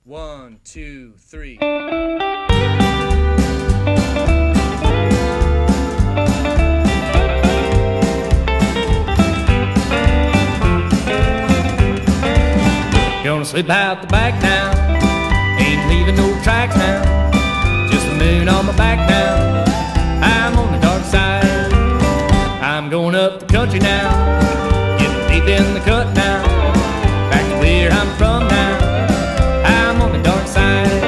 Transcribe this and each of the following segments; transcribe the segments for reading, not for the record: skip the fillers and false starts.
1, 2, 3. Gonna slip out the back now, ain't leaving no tracks now, just the moon on my back now, I'm on the dark side. I'm going up the country now, getting deep in the cut now, back to where I'm from now, I'm on the dark side.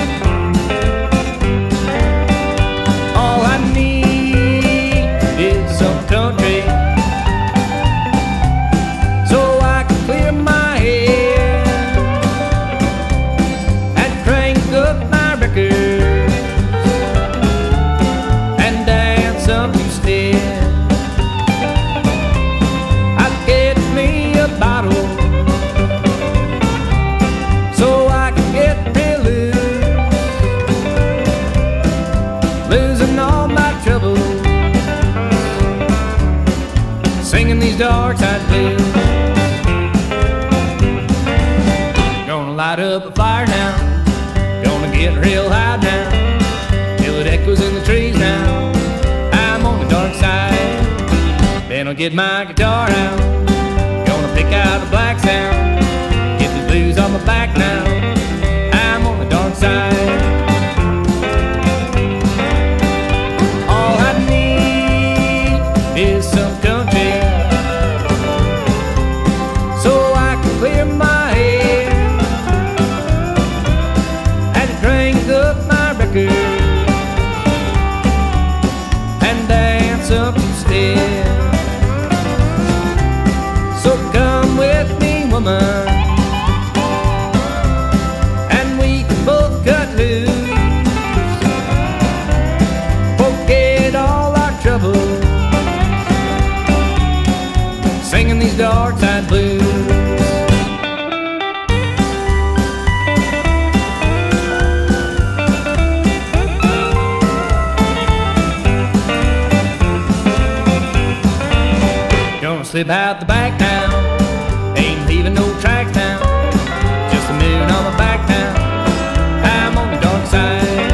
All I need is some country, so I can clear my head and crank up my record and dance up instead. I'd get me a bottle so I can get real loose, losing all my troubles, singing these dark side blues. Gonna light up a fire now, gonna get real high now, till it echoes in the trees now, I'm on the dark side. Then I'll get my guitar out, gonna pick out a black sound, get the blues on my back now, I'm on the dark side. All I need is some country, so I can clear my head and crank up my record and dance up instead. So come with me, woman, and we can both cut loose, forget all our troubles, singing these dark side blues. Gonna slip out the back now, ain't leaving no tracks now, just the moon on my back now, I'm on the dark side.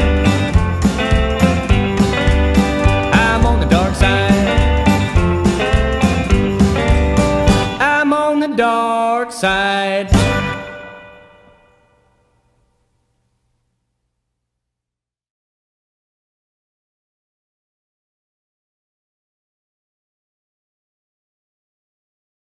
I'm on the dark side. I'm on the dark side.